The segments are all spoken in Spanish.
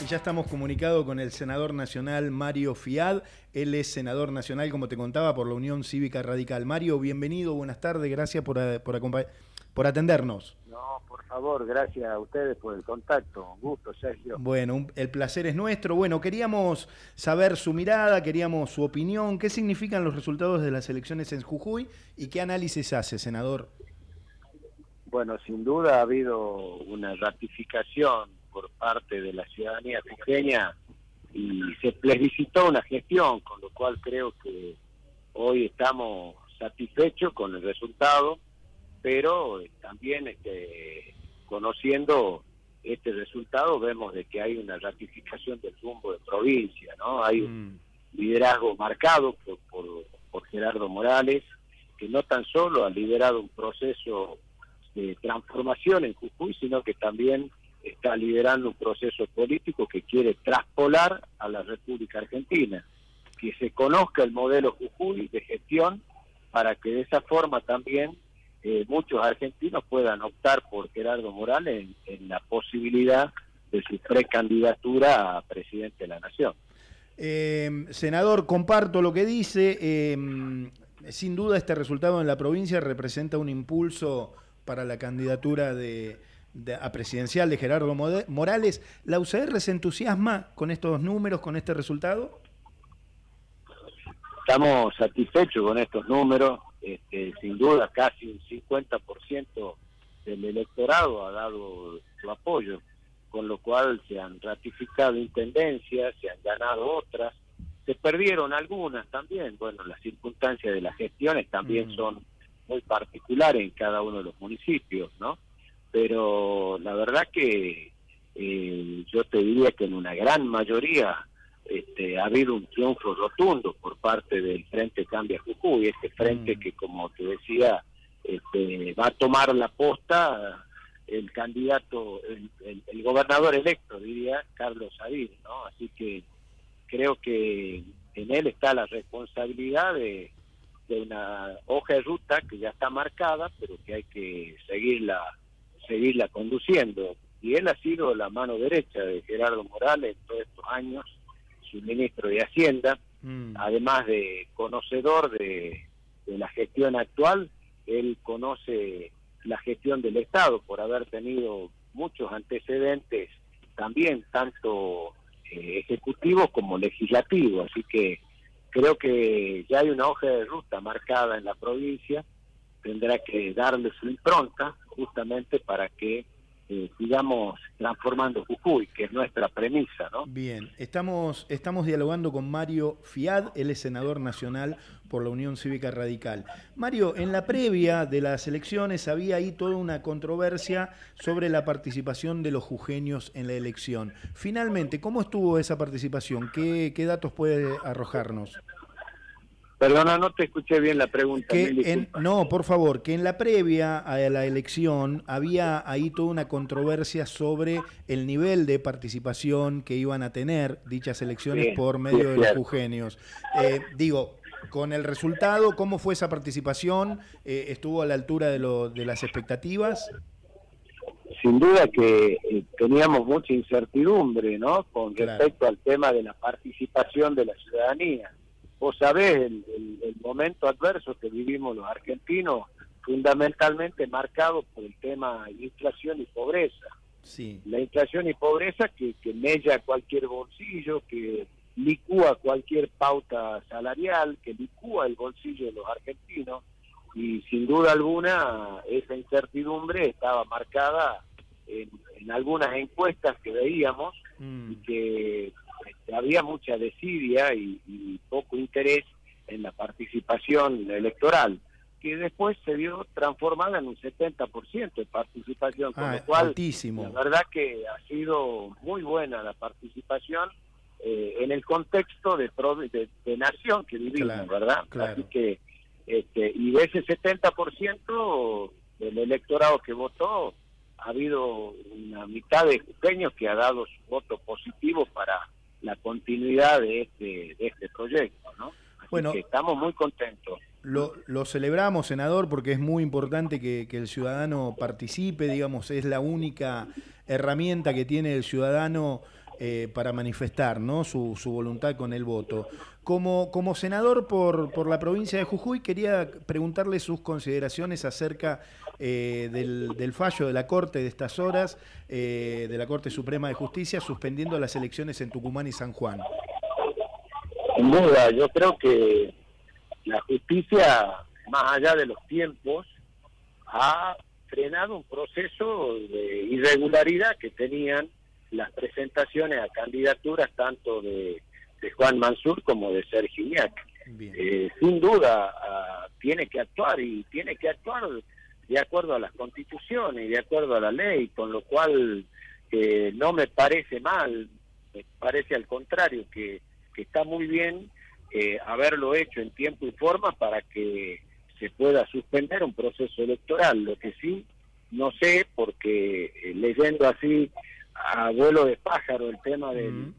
ya estamos comunicados con el senador nacional Mario Fiad. Él es senador nacional, como te contaba, por la Unión Cívica Radical. Mario, bienvenido, buenas tardes, gracias por atendernos. No, por favor, gracias a ustedes por el contacto. Un gusto, Sergio. Bueno, el placer es nuestro. Bueno, queríamos saber su mirada, queríamos su opinión. ¿Qué significan los resultados de las elecciones en Jujuy y qué análisis hace, senador? Bueno, sin duda ha habido una ratificación por parte de la ciudadanía jujeña y se plebiscitó una gestión, con lo cual creo que hoy estamos satisfechos con el resultado, pero también conociendo este resultado vemos de que hay una ratificación del rumbo de provincia, ¿no? Hay un liderazgo marcado por Gerardo Morales, que no tan solo ha liderado un proceso de transformación en Jujuy, sino que también está liderando un proceso político que quiere traspolar a la República Argentina, que se conozca el modelo Jujuy de gestión para que de esa forma también muchos argentinos puedan optar por Gerardo Morales en la posibilidad de su precandidatura a presidente de la Nación. Senador, comparto lo que dice. Sin duda este resultado en la provincia representa un impulso para la candidatura a presidencial de Gerardo Morales. ¿La UCR se entusiasma con estos números, con este resultado? Estamos satisfechos con estos números. Sin duda casi un 50% del electorado ha dado su apoyo, con lo cual se han ratificado intendencias, se han ganado otras, se perdieron algunas también. Bueno, las circunstancias de las gestiones también son muy particulares en cada uno de los municipios, ¿no? Pero la verdad que yo te diría que en una gran mayoría ha habido un triunfo rotundo por parte del Frente Cambia Jujuy, este frente que, como te decía, va a tomar la posta el candidato, el gobernador electo, diría, Carlos Sadir, ¿no? Así que creo que en él está la responsabilidad de una hoja de ruta que ya está marcada, pero que hay que seguirla conduciendo. Y él ha sido la mano derecha de Gerardo Morales en todos estos años, su ministro de Hacienda, además de conocedor de la gestión actual. Él conoce la gestión del Estado por haber tenido muchos antecedentes también, tanto ejecutivos como legislativos, así que creo que ya hay una hoja de ruta marcada en la provincia. Tendrá que darle su impronta justamente para que sigamos transformando Jujuy, que es nuestra premisa, ¿no? Bien, estamos dialogando con Mario Fiad, él es senador nacional por la Unión Cívica Radical. Mario, en la previa de las elecciones había ahí toda una controversia sobre la participación de los jujeños en la elección. Finalmente, ¿cómo estuvo esa participación? ¿Qué datos puede arrojarnos? Perdona, no te escuché bien la pregunta. No, por favor, que en la previa a la elección había ahí toda una controversia sobre el nivel de participación que iban a tener dichas elecciones por medio de los jujeños. Con el resultado, ¿cómo fue esa participación? ¿Estuvo a la altura de las expectativas? Sin duda que teníamos mucha incertidumbre, ¿no? Con respecto al tema de la participación de la ciudadanía. Vos sabés el momento adverso que vivimos los argentinos, fundamentalmente marcado por el tema de inflación y pobreza. Sí. La inflación y pobreza que mella cualquier bolsillo, que licúa cualquier pauta salarial, que licúa el bolsillo de los argentinos, y sin duda alguna esa incertidumbre estaba marcada en algunas encuestas que veíamos y que había mucha desidia y poco interés en la participación electoral, que después se vio transformada en un 70% de participación, con lo cual altísimo. La verdad que ha sido muy buena la participación en el contexto de nación que vivimos, ¿verdad? Claro. Así que y de ese 70% del electorado que votó, ha habido una mitad de jujeños que ha dado su voto positivo para la continuidad de este proyecto, ¿no? Así que estamos muy contentos. Lo celebramos, senador, porque es muy importante que el ciudadano participe, digamos, es la única herramienta que tiene el ciudadano para manifestar, ¿no?, su voluntad con el voto. Como senador por la provincia de Jujuy, quería preguntarle sus consideraciones acerca del fallo de la Corte de estas horas, de la Corte Suprema de Justicia, suspendiendo las elecciones en Tucumán y San Juan. Sin duda, yo creo que la justicia, más allá de los tiempos, ha frenado un proceso de irregularidad que tenían las presentaciones a candidaturas tanto de Juan Mansur como de Sergio Iñac. Sin duda tiene que actuar, y tiene que actuar de acuerdo a las constituciones y de acuerdo a la ley, con lo cual no me parece mal, me parece al contrario que está muy bien haberlo hecho en tiempo y forma para que se pueda suspender un proceso electoral. Lo que sí no sé, porque leyendo así a vuelo de pájaro el tema del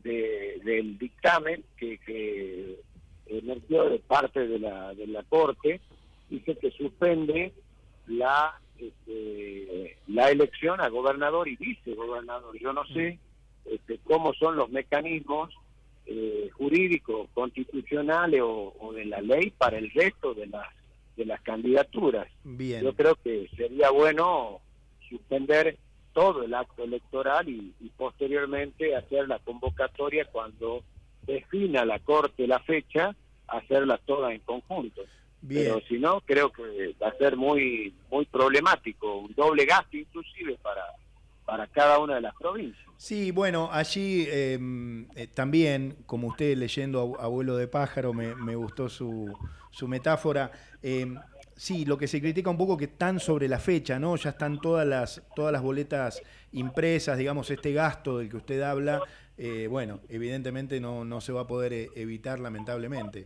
dictamen que emergió de parte de la Corte, dice que suspende la elección a gobernador y vicegobernador. Yo no sé cómo son los mecanismos jurídicos, constitucionales o de la ley para el resto de las candidaturas. Bien. Yo creo que sería bueno suspender todo el acto electoral y posteriormente hacer la convocatoria cuando defina la Corte la fecha, hacerlas todas en conjunto. Bien. Pero si no, creo que va a ser muy problemático, un doble gasto inclusive para cada una de las provincias. Sí, bueno, allí también, como usted leyendo a vuelo de pájaro, me gustó su metáfora. Sí, lo que se critica un poco que están sobre la fecha, ¿no? Ya están todas las boletas impresas, digamos, este gasto del que usted habla, bueno, evidentemente no se va a poder evitar, lamentablemente.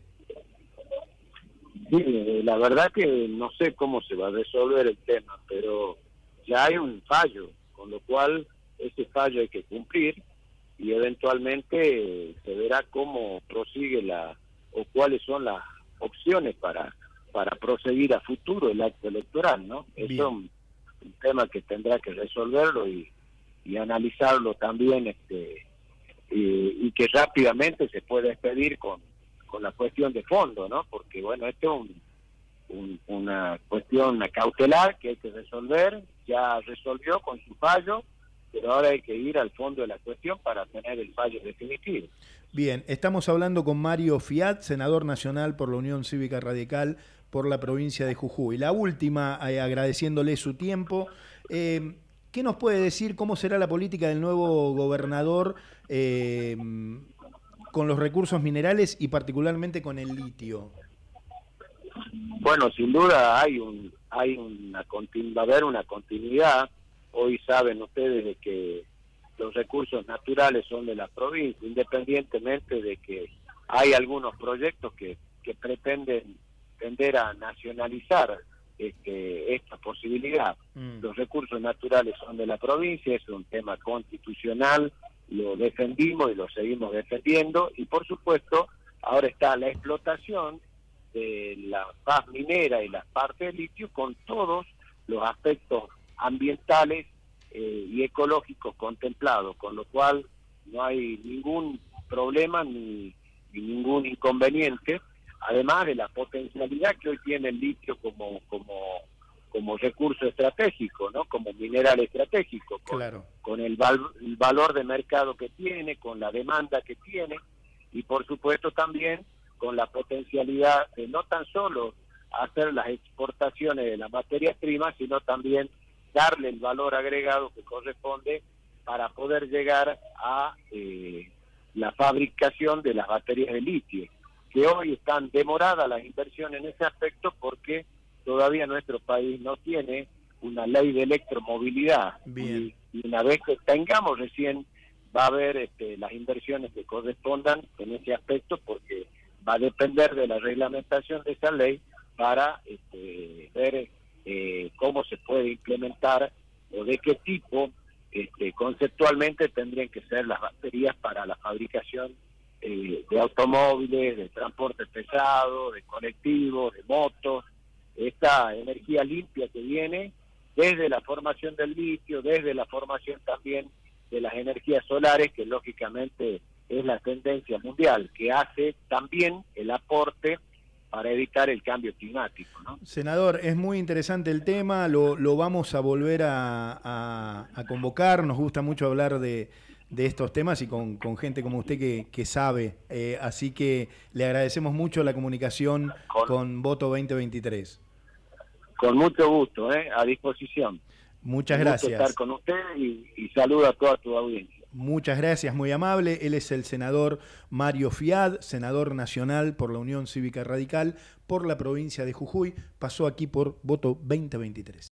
Sí, la verdad que no sé cómo se va a resolver el tema, pero ya hay un fallo, con lo cual ese fallo hay que cumplir y eventualmente se verá cómo prosigue o cuáles son las opciones para proseguir a futuro el acto electoral, ¿no? Es un tema que tendrá que resolverlo y analizarlo también, y que rápidamente se pueda expedir con la cuestión de fondo, ¿no? Porque, bueno, esto es una cuestión cautelar que hay que resolver, ya resolvió con su fallo, pero ahora hay que ir al fondo de la cuestión para tener el fallo definitivo. Bien, estamos hablando con Mario Fiat, senador nacional por la Unión Cívica Radical por la provincia de Jujuy. La última, agradeciéndole su tiempo. ¿Qué nos puede decir cómo será la política del nuevo gobernador con los recursos minerales y particularmente con el litio? Bueno, sin duda va a haber una continuidad. Hoy saben ustedes de que los recursos naturales son de la provincia, independientemente de que hay algunos proyectos que pretenden tender a nacionalizar esta posibilidad. Los recursos naturales son de la provincia, es un tema constitucional, lo defendimos y lo seguimos defendiendo, y por supuesto ahora está la explotación de la paz minera y la parte de litio con todos los aspectos ambientales y ecológicos contemplados, con lo cual no hay ningún problema ni ningún inconveniente, además de la potencialidad que hoy tiene el litio como recurso estratégico, ¿no? Como mineral estratégico, con el valor de mercado que tiene, con la demanda que tiene, y por supuesto también con la potencialidad de no tan solo hacer las exportaciones de la materia prima, sino también darle el valor agregado que corresponde para poder llegar a la fabricación de las baterías de litio, que hoy están demoradas las inversiones en ese aspecto porque todavía nuestro país no tiene una ley de electromovilidad. Y una vez que tengamos recién va a haber las inversiones que correspondan en ese aspecto, porque va a depender de la reglamentación de esa ley para ver cómo se puede implementar o de qué tipo conceptualmente tendrían que ser las baterías para la fabricación de automóviles, de transporte pesado, de colectivos, de motos, esta energía limpia que viene desde la formación del litio, desde la formación también de las energías solares, que lógicamente es la tendencia mundial, que hace también el aporte para evitar el cambio climático, ¿no? Senador, es muy interesante el tema, lo vamos a volver a convocar, nos gusta mucho hablar de estos temas y con gente como usted que sabe, así que le agradecemos mucho la comunicación con Voto 2023. Con mucho gusto, a disposición. Muchas gracias. Un gusto estar con usted y saludo a toda tu audiencia. Muchas gracias, muy amable. Él es el senador Mario Fiad, senador nacional por la Unión Cívica Radical por la provincia de Jujuy. Pasó aquí por Voto 2023.